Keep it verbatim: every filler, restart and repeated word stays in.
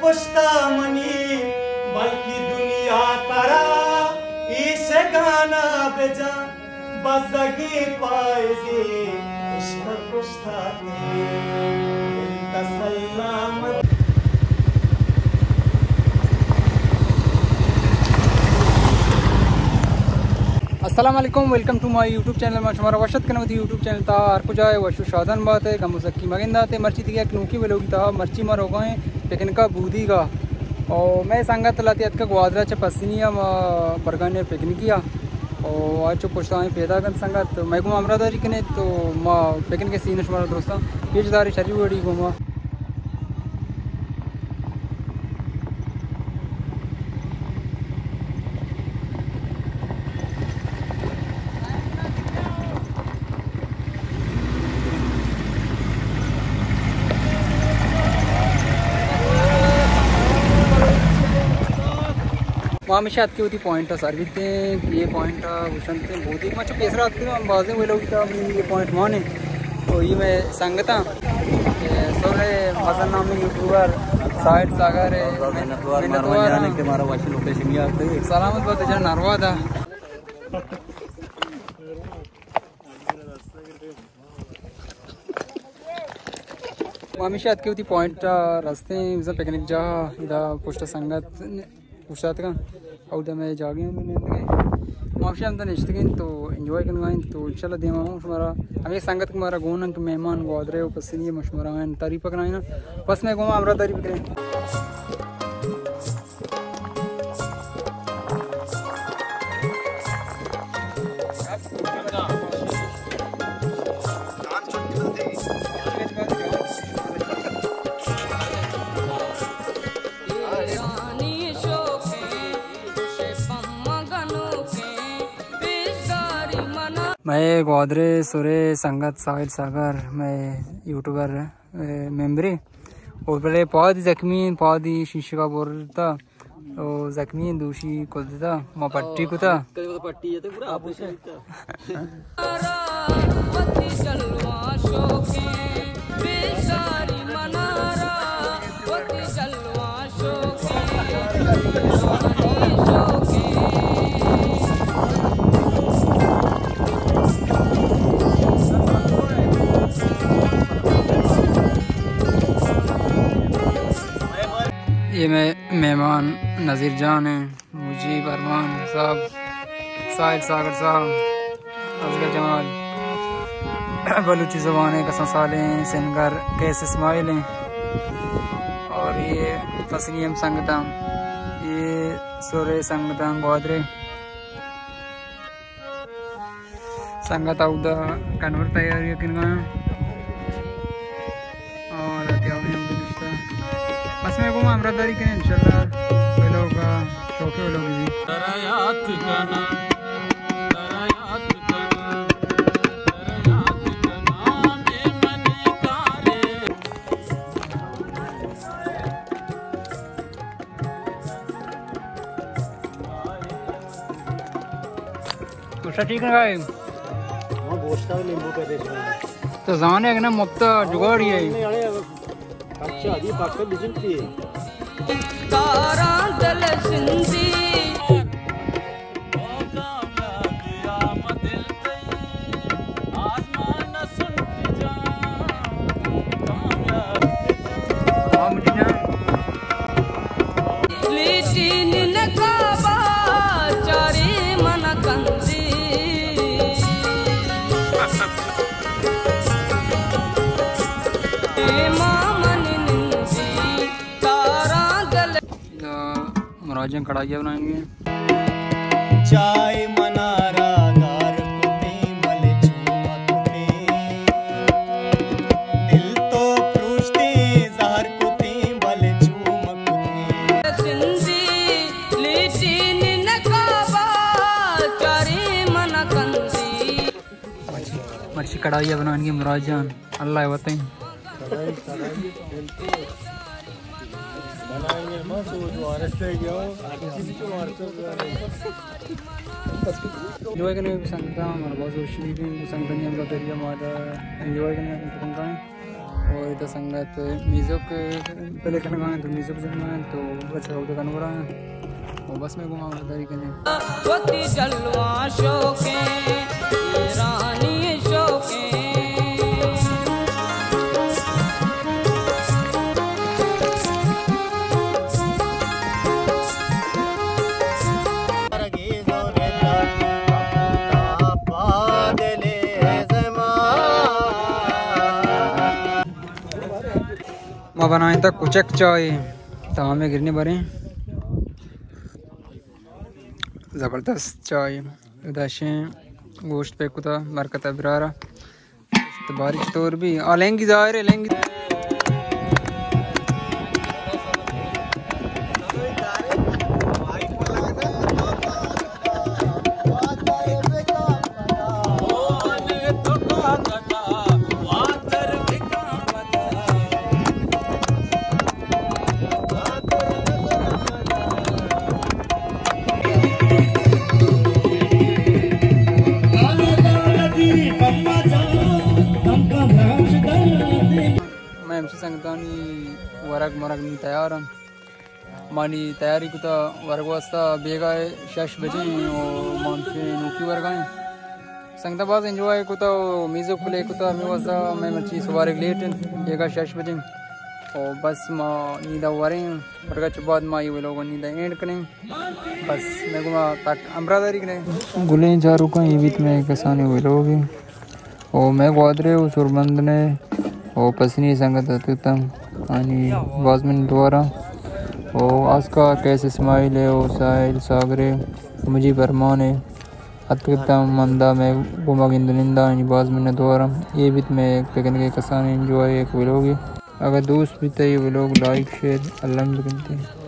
पुश्ता money बल्कि दुनिया तारा इसे गाना बेजा बजगी पाएजी इश्क पुश्ता तसल्लाम। अस्सलाम वालेकुम, welcome to my YouTube channel. मैं हमारा वशत करना यूट्यूब चैनल था हर कुछ आए वशु शादन बात है गम सकी मगिंदा थे मर्ची थी क्योंकि वे लोग था मर्ची मर हो गए लेकिन का बूदी का और मैं संगा तलाती का ग्वादरा च पसनिया बरगा ने पिकनिक किया और आज चो पुछता है पैदा कर संगा तो मैं घूमा अमरादारी कने तो माँ पिकनिक के सीन हमारा दोस्तों पेजदारी शरीर बड़ी घूमा वहाँ हमेशा आती होती पॉइंट सारी ये पॉइंट भूषण थे बहुत ही अच्छा पेसरा आते हैं हम बाजे हुए लोग ये पॉइंट माने तो ये मैं संगता सोरे मसन नाम यूट्यूबर साइड सागर है सलामत बहुत जन नरवा था हमेशा आती होती पॉइंट रास्ते पिकनिक जा इधर पुष्ट संगत पूछता था और मैं जा गया माफी हम तो निश्चित गए तो एंजॉय करना तो इंशाल्लाह देवा हूँ हमारा हमें संगत हमारा गोन के मेहमान गोदरे हो पसंद मशवरा है तारीफ पकड़ाए ना बस मैं घूमा हमारा तारीफ करें मैं गोदरे सुरे संगत साहिल सागर मैं यूट्यूबर मेम्बरी और पहले पौध जख्मी पौध शीशे का बोल था तो जख्मी दूषी को था माँ पट्टी को था पट्टी ये मैं मेहमान नज़ीर जान है मुजीब अरमान साहब साहिल सागर साहब असगर जमाल बलूची ज़बान है कसम साले हैं सिनगर कैस इस्माइल हैं और ये तस्लीम संगतम ये सुरे संगतम गोदरे संगत आउदा कन्वर्ट तैयारी किनगा और बस मैं घूमा अमरादारी के इंशाल्लाह वे लोग शौक है लोग भी कुछ ठीक है भाई वहाँ बोस्ता नींबू का देश में तो जाने है ना मुफ्ता जुगाड़ ही है अच्छा अभी पाकर बिजन किए तारा दल सिंधी मुराजियाँ कढ़ाइयाँ बनाएंगे चाय मनारा गार कुते मले चूमते दिल तो फ्रूशते ज़हर कुते मले चूमते सिंधी लीटी निनकाबा चारे मना कंदी मर्ची कढ़ाइयाँ बनाएंगे मुराजियाँ अल्लाह बताएं एंजॉय करने में संगता हमारा बहुत खुशी भी संगता नहीं हम लोग दरिया मादा एंजॉय करने में और इधर संगत म्यूजिक पहले करने गए तो म्यूजिक जगह तो बच्चा लोग दुकान हो रहा है और बस में घुमा उधर ही करने जलवा शोके रानी शोके मैं बनाए था कुचक चाय तवा में गिरने भरे ज़बरदस्त चाय उदाशें गोश्त पे कुता बरकत बरारा तो बारिश तौर भी आ लेंगी ज़ाहिर लेंगी मैं हमसे संगतानी वरक मरक नहीं तैयार हम मानी तैयारी को तो वर्ग वास्ता बेगा शश बजे और मानसे नूकी वर्ग आए संगता बाज एंजॉय को तो म्यूजिक प्ले को तो मैं वास्ता मैं मर्ची सवार लेट बेगा शश बजे और बस माँ नींदा वारे वर्गा के बाद माँ ये लोग नींदा एंड करें बस मैं को तक अमरादारी करें गुले चारों का ये बीत में कसाने हुए लोग और मैं ग्वादरे और सुरबंद ने और पसनी संगत अत्युत्तम आणि वाजमन द्वारा और आज का कैसे स्माइल है और साहिल सागरे मुझे बरमाने अत्युत्तम मंदा में गुमा गिंदनिंदा आणि वाजमन द्वारा ये भी में पिकन के कसाने एंजॉय एक व्लॉग अगर दोस्त भी तो ये व्लॉग लाइक शेयर अल्लाह करते हैं।